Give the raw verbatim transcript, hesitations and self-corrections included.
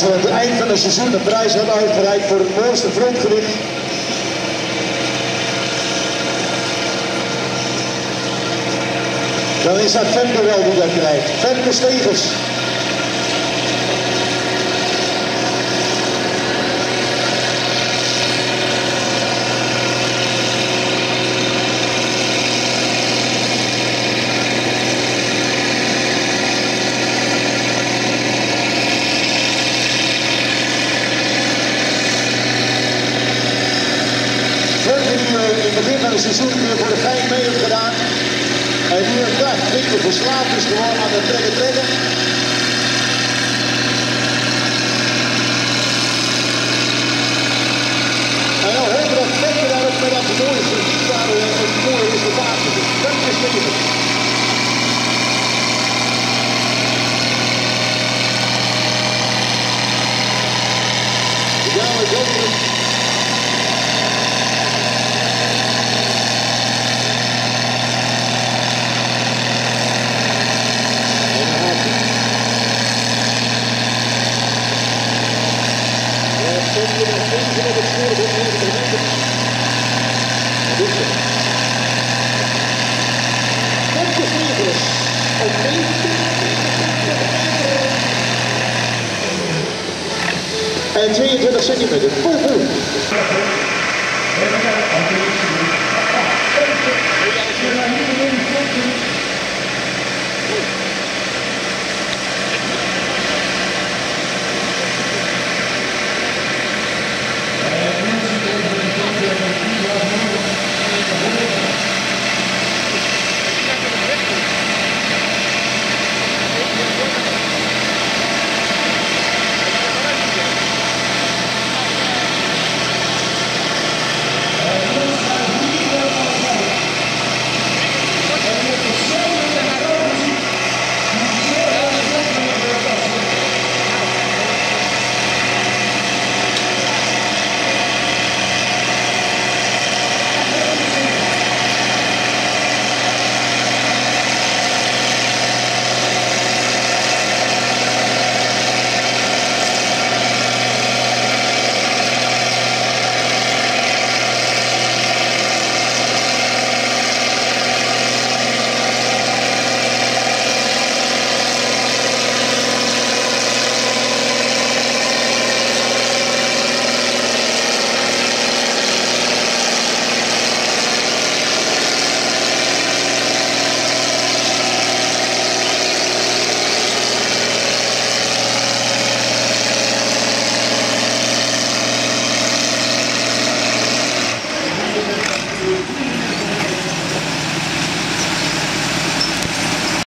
ze aan het eind van het seizoen de prijs hebben uitgereikt voor het mooiste frontgewicht. Dan is dat Femke wel die dat krijgt. Femke Stevens. In het begin van het seizoen weer voor de vijf mee heeft gedaan. En nu een dag dikke verslaafd is gewoon aan het trekken trekken. En nou hopen dat Femke daar ook met dat mooie daar een mooie resultaat is. Femke Stevens. De dame Joker. En tweeëntwintig centimeter. Poe, poe.